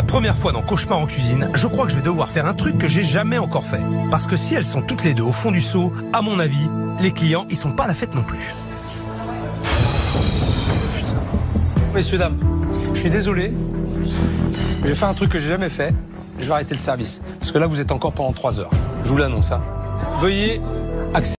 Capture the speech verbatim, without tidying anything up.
première fois dans Cauchemar en cuisine, je crois que je vais devoir faire un truc que j'ai jamais encore fait. Parce que si elles sont toutes les deux au fond du seau, à mon avis, les clients, ils sont pas à la fête non plus. Messieurs, dames, je suis désolé. Je vais faire un truc que j'ai jamais fait. Je vais arrêter le service. Parce que là, vous êtes encore pendant trois heures. Je vous l'annonce. Hein. Veuillez accéder.